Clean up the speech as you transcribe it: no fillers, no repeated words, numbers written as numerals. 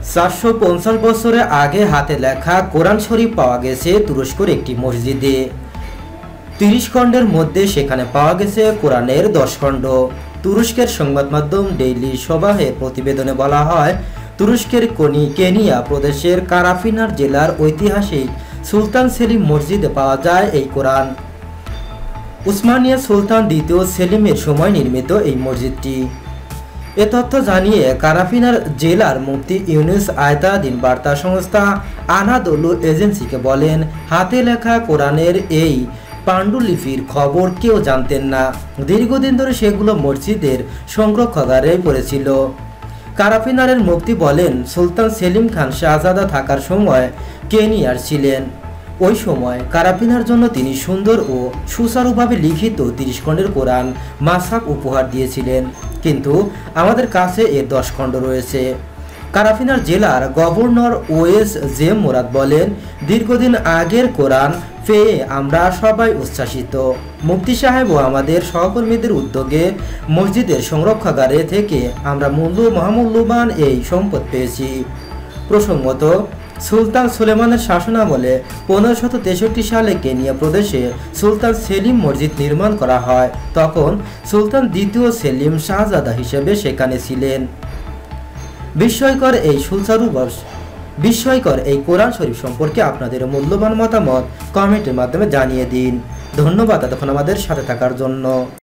৪৫০ বছরের আগে হাতে লেখা কোরআন শরীফ পাওয়া গেছে তুরস্কের একটি মসজিদে। ৩০ খণ্ডের মধ্যে সেখানে পাওয়া গেছে কোরআনের ১০ খণ্ড। তুরস্কের সংবাদ মাধ্যম ডেইলি সবাহের প্রতিবেদনে বলা হয়, তুরস্কের কেনিয়া প্রদেশের কারাফিনার জেলার ঐতিহাসিক সুলতান সেলিম মসজিদে পাওয়া যায় এই কোরআন। উসমানিয়া সুলতান দ্বিতীয় সেলিমের সময় নির্মিত এই মসজিদটি। এ তথ্য জানিয়ে কারাফিনার জেলার মুফতি ইউনুস আয়তাদিন বার্তা সংস্থা আনাদোলু এজেন্সিকে বলেন, হাতে লেখা কোরআনের এই পাণ্ডুলিপির খবর কেউ জানতেন না। দীর্ঘদিন ধরে সেগুলো মসজিদের সংরক্ষাগারে পড়েছিল। কারাফিনারের মুফতি বলেন, সুলতান সেলিম খান শাহজাদা থাকার সময় কেনিয়ার ছিলেন। ওই সময় কারাফিনার জন্য তিনি সুন্দর ও সুচারুভাবে লিখিত ৩০ খণ্ডের কোরআন মাসহাফ উপহার দিয়েছিলেন, কিন্তু আমাদের কাছে এর ১০ খণ্ড রয়েছে। কারাফিনার জেলার গভর্নর ওয়েস জে মোরাদ বলেন, দীর্ঘদিন আগের কোরআন পেয়ে আমরা সবাই উচ্ছ্বাসিত। মুফতি সাহেব ও আমাদের সহকর্মীদের উদ্যোগে মসজিদের সংরক্ষাগারে থেকে আমরা মহামূল্যবান এই সম্পদ পেয়েছি। প্রসঙ্গত, সুলতান সুলেমানের শাসনামলে ১৫৬৩ সালে কেনিয়া প্রদেশে সুলতান সেলিম মসজিদ নির্মাণ করা হয়। তখন সুলতান দ্বিতীয় সেলিম শাহজাদা হিসেবে সেখানে ছিলেন। বিস্ময়কর এই কোরআন শরীফ সম্পর্কে আপনাদের মূল্যবান মতামত কমেন্টের মাধ্যমে জানিয়ে দিন। ধন্যবাদ এতক্ষণ আমাদের সাথে থাকার জন্য।